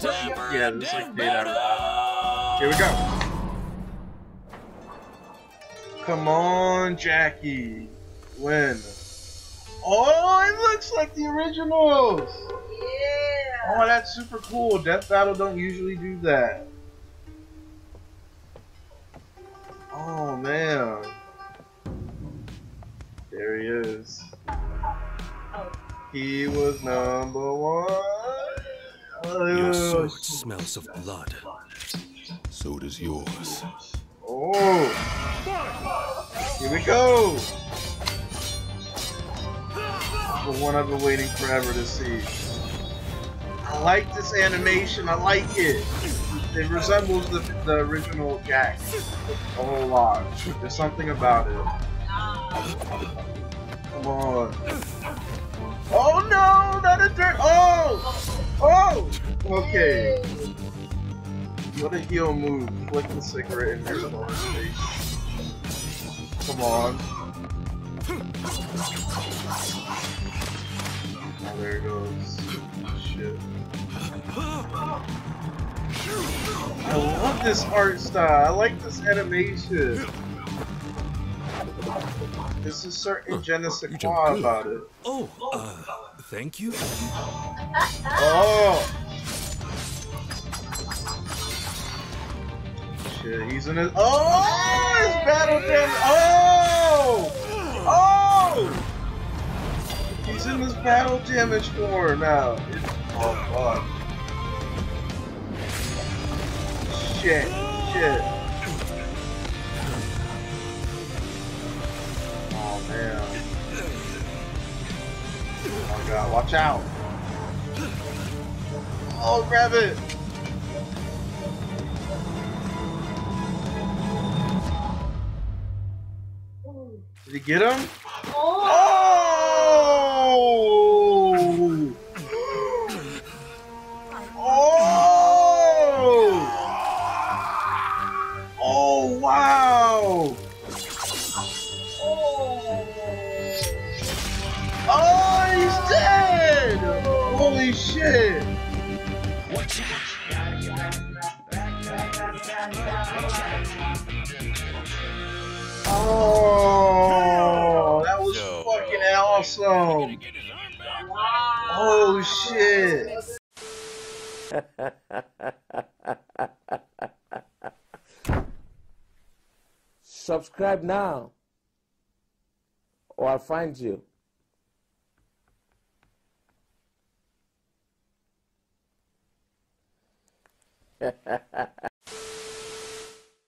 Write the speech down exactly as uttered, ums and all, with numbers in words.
Yeah, this is like made out of. Here we go. Come on, Jackie. Win. Oh, it looks like the originals. Yeah. Oh, that's super cool. Death Battle don't usually do that. Oh man. There he is. Oh. He was number one. Your sword smells of blood. So does yours. Oh. Here we go. The one I've been waiting forever to see. I like this animation. I like it. It resembles the, the original Jack a whole lot. There's something about it. Come on. Oh no! Not a dirt! Oh! Oh! Okay. What a heel move. Flick the cigarette in your opponent's face. Come on. Oh, there it goes. Shit. I love this art style. I like this animation. There's a certain je ne sais quoi about it. Oh, uh, thank you. Oh! Shit, he's in his. Oh! His battle damage! Oh! Oh! He's in this battle damage form now. Oh, fuck. Shit. Shit. Oh, man. Oh, God. Watch out. Oh, grab it. Did he get him? Oh! Oh! Oh, wow! Oh, he's dead! Holy shit! Oh, that was fucking awesome! Oh shit! Subscribe now, or I'll find you.